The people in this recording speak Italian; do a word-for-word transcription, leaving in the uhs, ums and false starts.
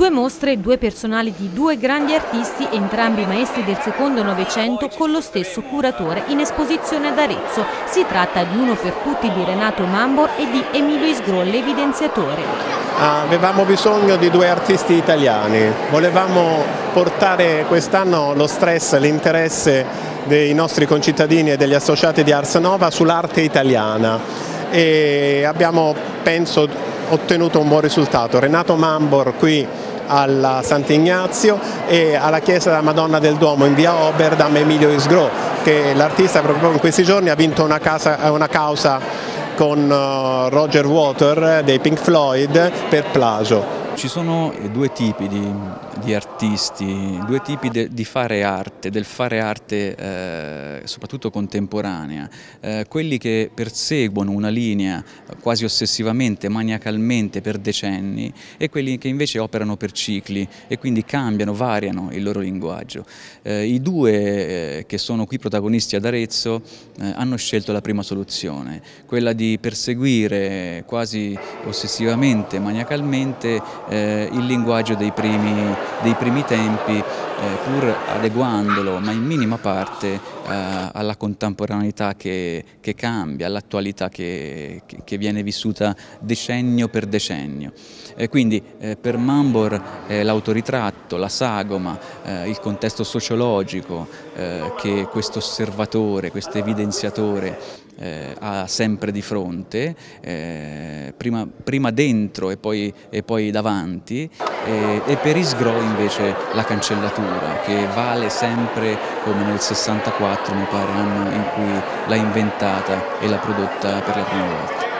Due mostre e due personali di due grandi artisti, entrambi maestri del secondo Novecento, con lo stesso curatore in esposizione ad Arezzo. Si tratta di Uno per tutti di Renato Mambor e di Emilio Isgrò, l'evidenziatore. Avevamo bisogno di due artisti italiani, volevamo portare quest'anno lo stress, l'interesse dei nostri concittadini e degli associati di Ars Nova sull'arte italiana e abbiamo, penso, ottenuto un buon risultato. Renato Mambor qui alla Sant'Ignazio e alla Chiesa della Madonna del Duomo in via Oberdam Emilio Isgrò, che l'artista proprio in questi giorni ha vinto una, casa, una causa con Roger Waters dei Pink Floyd per plagio. Ci sono due tipi di, di artisti, due tipi de, di fare arte, del fare arte eh, soprattutto contemporanea, eh, quelli che perseguono una linea quasi ossessivamente, maniacalmente per decenni e quelli che invece operano per cicli e quindi cambiano, variano il loro linguaggio. Eh, I due eh, che sono qui protagonisti ad Arezzo eh, hanno scelto la prima soluzione, quella di perseguire quasi ossessivamente, maniacalmente Eh, il linguaggio dei primi, dei primi tempi, eh, pur adeguandolo, ma in minima parte, eh, alla contemporaneità che, che cambia, all'attualità che, che, che viene vissuta decennio per decennio. Eh, quindi eh, per Mambor eh, l'autoritratto, la sagoma, eh, il contesto sociologico eh, che questo osservatore, questo evidenziatore Eh, ha sempre di fronte, eh, prima, prima dentro e poi, e poi davanti, eh, e per Isgrò invece la cancellatura, che vale sempre come nel sessantaquattro, mi pare, anno in cui l'ha inventata e l'ha prodotta per la prima volta.